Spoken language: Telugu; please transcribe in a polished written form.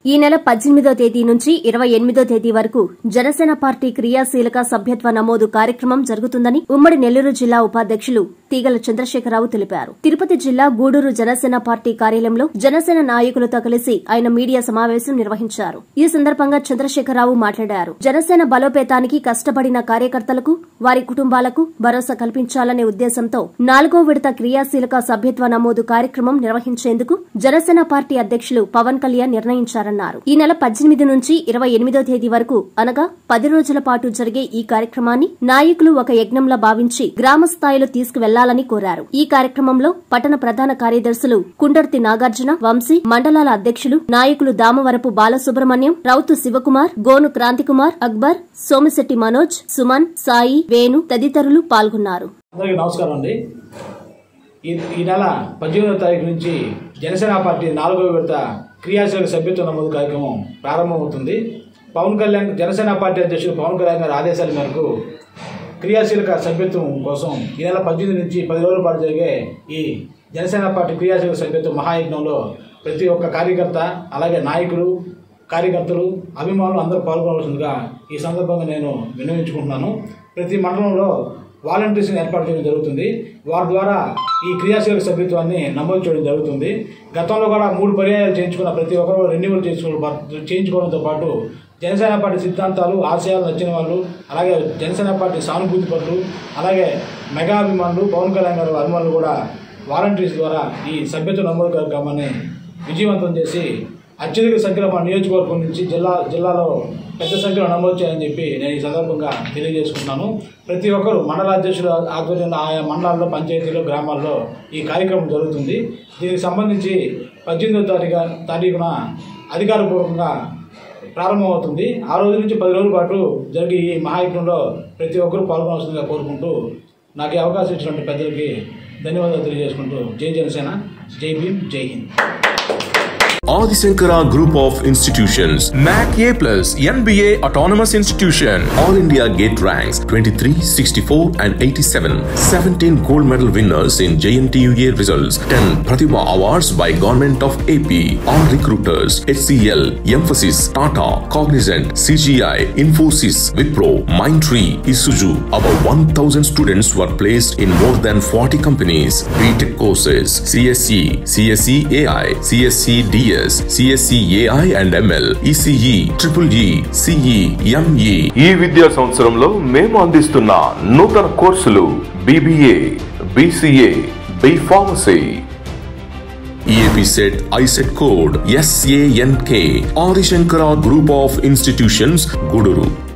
ఈ నెల 18వ తేదీ నుంచి 28వ తేదీ వరకు జనసేన పార్టీ క్రియాశీలక సభ్యత్వ నమోదు కార్యక్రమం జరుగుతుందని ఉమ్మడి నెల్లూరు జిల్లా ఉపాధ్యక్షులు తీగల చంద్రశేఖరరావు తెలిపారు. తిరుపతి జిల్లా గూడూరు జనసేన పార్టీ కార్యాలయంలో జనసేన నాయకులతో కలిసి ఆయన మీడియా సమావేశం నిర్వహించారు. ఈ సందర్భంగా చంద్రశేఖరరావు మాట్లాడారు. జనసేన బలోపేతానికి కష్టపడిన కార్యకర్తలకు, వారి కుటుంబాలకు భరోసా కల్పించాలనే ఉద్దేశంతో 4వ విడత క్రియాశీలక సభ్యత్వ నమోదు కార్యక్రమం నిర్వహించేందుకు జనసేన పార్టీ అధ్యక్షులు పవన్ కళ్యాణ్ నిర్ణయించారన్నారు. ఈ నెల 18 నుంచి 28వ తేదీ వరకు అనగా 10 రోజుల పాటు జరిగే ఈ కార్యక్రమాన్ని నాయకులు ఒక యజ్ఞంలా భావించి గ్రామ స్థాయిలో తీసుకువెళ్లాలని కోరారు. ఈ కార్యక్రమంలో పట్టణ ప్రధాన కార్యదర్శులు కుండర్తి నాగార్జున, వంశీ, మండలాల అధ్యక్షులు, నాయకులు దామవరపు బాలసుబ్రహ్మణ్యం, రౌతు శివకుమార్, గోను క్రాంతికుమార్, అక్బర్, సోమిశెట్టి మనోజ్, సుమన్, సాయి, వేణు తదితరులు పాల్గొన్నారు. నమస్కారం అండి. ఈ నెల 18వ తారీఖు నుంచి జనసేన పార్టీ 4వ విడత క్రియాశీలక సభ్యత్వ నమోదు కార్యక్రమం ప్రారంభమవుతుంది. పవన్ కళ్యాణ్ జనసేన పార్టీ అధ్యక్షుడు పవన్ కళ్యాణ్ గారి ఆదేశాల మేరకు క్రియాశీలక సభ్యత్వం కోసం ఈ నెల 18 నుంచి 10 రోజుల పాటు జరిగే ఈ జనసేన పార్టీ క్రియాశీలక సభ్యత్వ మహాయజ్ఞంలో ప్రతి ఒక్క కార్యకర్త, అలాగే నాయకులు, కార్యకర్తలు, అభిమానులు అందరూ పాల్గొనవలసిందిగా ఈ సందర్భంగా నేను విన్నవించుకుంటున్నాను. ప్రతి మండలంలో వాలంటీర్స్ని ఏర్పాటు చేయడం జరుగుతుంది. వారి ద్వారా ఈ క్రియాశీలక సభ్యత్వాన్ని నమోదు చేయడం జరుగుతుంది. గతంలో కూడా 3 పర్యాయాలు చేయించుకున్న ప్రతి ఒక్కరు రెన్యువల్ చేయించుకోవడంతో పాటు జనసేన పార్టీ సిద్ధాంతాలు, ఆశయాలు నచ్చిన వాళ్ళు, అలాగే జనసేన పార్టీ సానుభూతి పరులు, అలాగే మెగా అభిమానులు, పవన్ కళ్యాణ్ గారి అభిమానులు కూడా వాలంటీర్స్ ద్వారా ఈ సభ్యత్వ నమోదు కార్యక్రమాన్ని విజయవంతం చేసి అత్యధిక సంఖ్యలో మన నియోజకవర్గం నుంచి జిల్లాలో పెద్ద సంఖ్యలో నమోదు చేయాలని చెప్పి నేను ఈ సందర్భంగా తెలియజేసుకుంటున్నాను. ప్రతి ఒక్కరు మండల అధ్యక్షుల ఆధ్వర్యంలో ఆయా మండలాల్లో, పంచాయతీలో, గ్రామాల్లో ఈ కార్యక్రమం జరుగుతుంది. దీనికి సంబంధించి 18వ తారీఖున అధికారపూర్వకంగా ప్రారంభమవుతుంది. ఆ రోజు నుంచి 10 రోజుల పాటు జరిగే ఈ మహాయజ్ఞంలో ప్రతి ఒక్కరూ పాల్గొనవలసిందిగా కోరుకుంటూ నాకు ఈ అవకాశం ఇచ్చినటువంటి పెద్దలకి ధన్యవాదాలు తెలియజేసుకుంటూ జై జనసేన, జై భీమ్, జై Hind. Adi Shankara Group of Institutions, NAC A+, NBA Autonomous Institution, All India Gate Ranks 23, 64 and 87, 17 gold medal winners in JNTUA results, 10 Pratibha Awards by Government of AP, all recruiters, HCL, Emphasis, Tata, Cognizant, CGI, Infosys, Wipro, Mindtree, Isuzu. About 1,000 students were placed in more than 40 companies. BTech courses, CSE, CSE AI, CSE DS, CSE AI and ML, ECE, EEE, CE, ME. ఈ విద్యా సంవత్సరంలో మేము అందిస్తున్న నూతన కోర్సులు BBA, BCA, B Pharmacy. EAP set ISET code SANK. Adi Shankara Group of Institutions, Guduru.